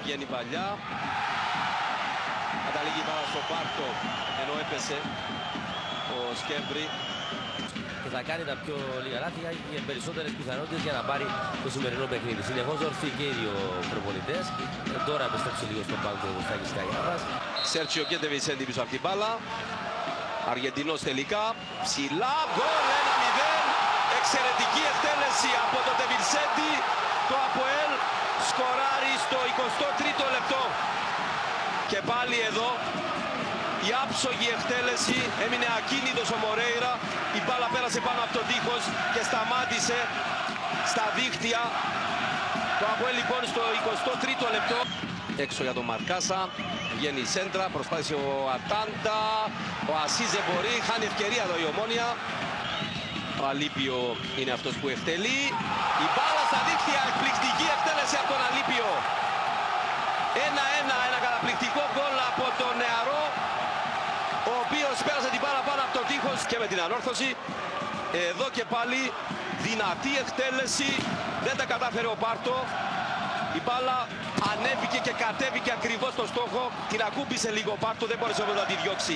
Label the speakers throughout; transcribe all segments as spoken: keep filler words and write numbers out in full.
Speaker 1: βγαίνει παλιά. Καταλήγει η μπάλα στο Πάρτο, ενώ έπεσε ο Σκέμπρη.
Speaker 2: Και θα κάνει τα πιο λίγα λάθη, έχει περισσότερες πιθανότητες για να πάρει το σημερινό παιχνίδι. Συνεχώς ορθοί και οι δύο προπονητές. Ε, τώρα επιστρέψει λίγο στον πάγκο ο Στάκης Καγιάδας.
Speaker 1: Σέρτσιο και Ντεβινσέντη πίσω από την μπάλα. Αργεντινός τελικά. Ψηλά, γκολ ένα μηδέν. Εξαιρετική εκτέλεση από τον Ντεβινσέντη. Το ΑΠΟΕΛ σκοράρει στο εικοστό τρίτο λεπτό. Και πάλι εδώ η άψογη εκτέλεση, έμεινε ακίνητος ο Μορέιρα. Η μπάλα πέρασε πάνω από τον τείχος και σταμάτησε στα δίχτυα. Το ΑΠΟΕΛ λοιπόν στο εικοστό τρίτο λεπτό. Έξω για τον Μαρκάσα, βγαίνει η σέντρα, προσπάθησε ο Ατάντα. Ο Ασίζε μπορεί, χάνει ευκαιρία εδώ η Ομόνια. Ο Αλίπιο είναι αυτός που εκτελεί. Η μπάλα στα δίχτυα, εκπληκτική εκτέλεση από τον Αλίπιο. ένα ένα, ένα καταπληκτικό γκολ από τον νεαρό, ο οποίος πέρασε την μπάλα πάνω από το τείχος και με την ανόρθωση. Εδώ και πάλι δυνατή εκτέλεση, δεν τα κατάφερε ο Πάρτο. Η μπάλα ανέβηκε και κατέβηκε ακριβώς στο στόχο, την ακούμπησε λίγο ο Πάρτο, δεν μπόρεσε να τη διώξει.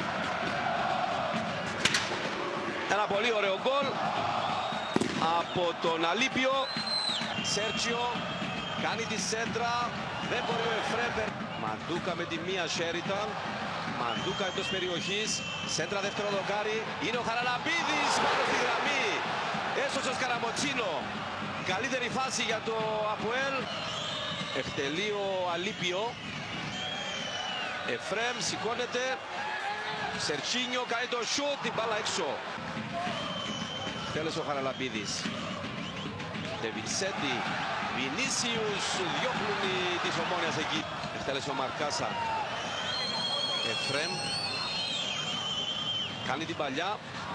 Speaker 1: Ένα πολύ ωραίο γκολ από τον Αλίπιο. Σέρτσιο κάνει τη σέντρα, δεν μπορεί ο Εφρέμπερ. Μαντούκα με τη μία Σέριταν. Μαντούκα εντός περιοχής. Σέντρα δεύτερο δοκάρι. Είναι ο Χαραλαμπίδης πάνω στη γραμμή. Έσωσε ο Σκαραμποτσίνο. Καλύτερη φάση για το ΑΠΟΕΛ. Εκτελεί ο Αλίπιο. Εφρέμ σηκώνεται. Σερτσίνιο κάνει το σουτ. Την μπάλα έξω. Τέλος ο Χαραλαμπίδης. Ντεβινσέντη. Βινίσιους διώχνουν της Ομόνιας εκεί. Εκτέλεσε ο Μαρκάσα. Εφρέμ. Κάνει την παλιά.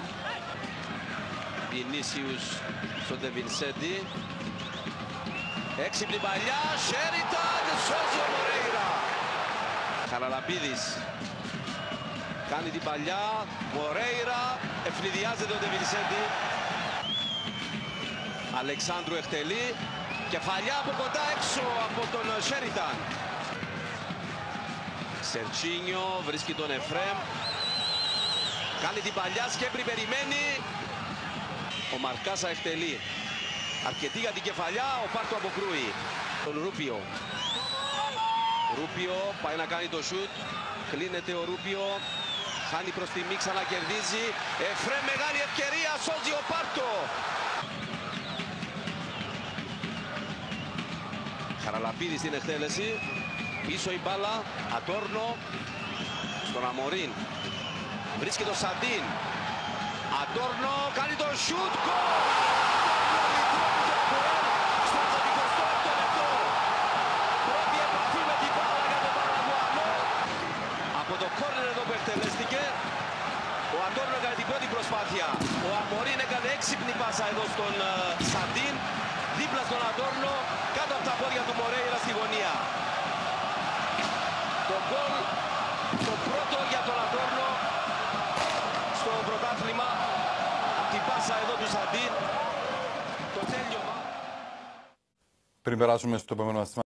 Speaker 1: Βινίσιους στον Ντεβινσέντη. Έξυπνη παλιά. Σέριταν. Σώζει ο Μορέιρα. Χαραλαμπίδης. Κάνει την παλιά. Μορέιρα. Ευνηδιάζεται ο Ντεβινσέντη. Αλεξάνδρου εκτελεί. Κεφαλιά από κοντά έξω από τον Σέριταν. Σερτσίνιο βρίσκει τον Εφρέμ. Κάνει την παλιά, Σκέμπρη περιμένει. Ο Μαρκάσα εκτελεί. Αρκετή για την κεφαλιά, ο Πάρτο αποκρούει. Τον Ρούπιο. Ρούπιο πάει να κάνει το σουτ. Κλείνεται ο Ρούπιο. Χάνει προς τη μη, ξανακερδίζει. Εφρέμ, μεγάλη ευκαιρία, σώζει ο Πάρτο. Χαραλαμπίδη στην εκτέλεση. Πίσω η μπάλα. Ατόρνο. Στον Αμορίν. Βρίσκει το Σαντίν. Ατόρνο. Κάνει το σουτ. Γκολ! Στο εικοστό έκτο λεπτό. Πρώτη επαφή με την μπάλα για τον Παραγουανό. Από το κόρνερ εδώ που εκτελέστηκε. Ο Ατόρνο έκανε την πρώτη προσπάθεια. Ο Αμορίν έκανε έξυπνη πάσα εδώ στον uh, Σαντίν. Δίπλα στον Ατόρνο, κάτω από τα πόδια του Μορέιρα στη γωνία. Το γκολ, το πρώτο για τον Ατόρνο στο πρωτάθλημα. Από την πάσα εδώ του Σαντίν, το τέλειωμα.
Speaker 3: Πριν περάσουμε στο επόμενο